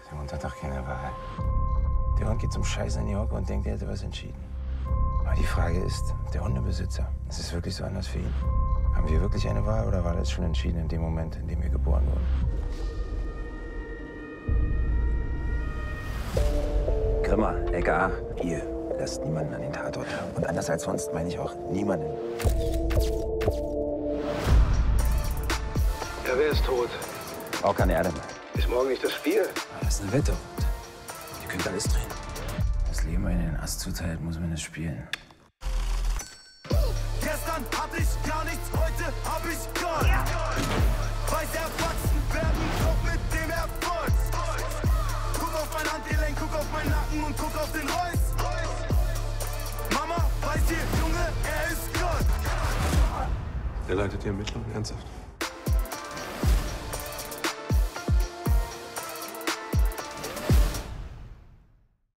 Der Hund hat doch keine Wahl. Der Hund geht zum Scheißen in die Hocke und denkt, er hätte was entschieden. Aber die Frage ist, der Hundebesitzer, ist es wirklich so anders für ihn? Haben wir wirklich eine Wahl oder war das schon entschieden in dem Moment, in dem wir geboren wurden? Grimmer, LKA, ihr lasst niemanden an den Tatort. Und anders als sonst meine ich auch niemanden. Ja, wer ist tot? Auch keine Erde mehr. Ist morgen nicht das Spiel? Das ist eine Wette. Ihr könnt alles drehen. Das Leben einen den Ast zuteilt, muss man es spielen. Gestern hatte ich gar nichts, heute hab ich Gold. Weiß erwachsen werden, kommt mit dem Erfolg. Guck auf mein Handgelenk, guck auf meinen Nacken und guck auf den Reus. Mama weiß hier, Junge, er ist Gott. Der leitet die Ermittlungen ernsthaft.